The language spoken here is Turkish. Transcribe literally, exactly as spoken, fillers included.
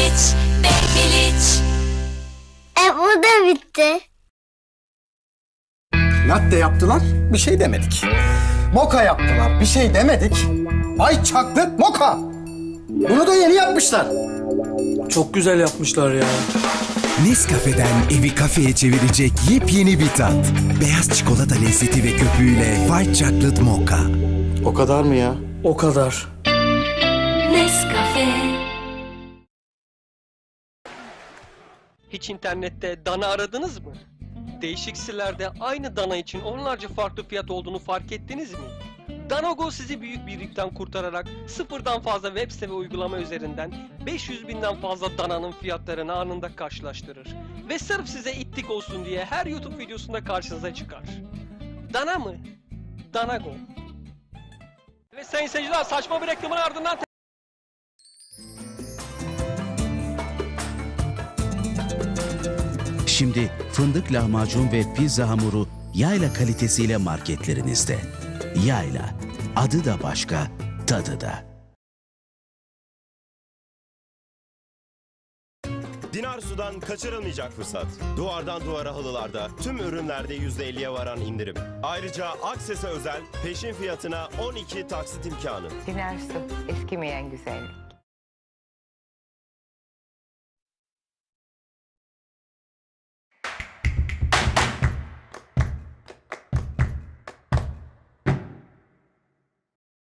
Babyliç, Babyliç. E bu da bitti. Latte yaptılar, bir şey demedik. Moka yaptılar, bir şey demedik. Ay çaklık moka. Bunu da yeni yapmışlar. Çok güzel yapmışlar ya. Nescafe'den evi kafeye çevirecek yepyeni bir tat. Beyaz çikolata lezzeti ve köpüğüyle White Chocolate Mocha. O kadar mı ya? O kadar. Nescafe. Hiç internette dana aradınız mı? Değişik sitelerde aynı dana için onlarca farklı fiyat olduğunu fark ettiniz mi? Danago sizi büyük bir yükten kurtararak sıfırdan fazla web site ve uygulama üzerinden beş yüz binden fazla dananın fiyatlarını anında karşılaştırır. Ve sırf size itlik olsun diye her YouTube videosunda karşınıza çıkar. Dana mı? Danago. Ve sayın seyirciler, saçma bir reklamın ardından Şimdi fındık lahmacun ve pizza hamuru Yayla kalitesiyle marketlerinizde. Yayla, adı da başka, tadı da. Dinar Su'dan kaçırılmayacak fırsat. Duvardan duvara halılarda tüm ürünlerde yüzde elliye varan indirim. Ayrıca Akses'e özel peşin fiyatına on iki taksit imkanı. Dinar Su, eskimeyen güzellik.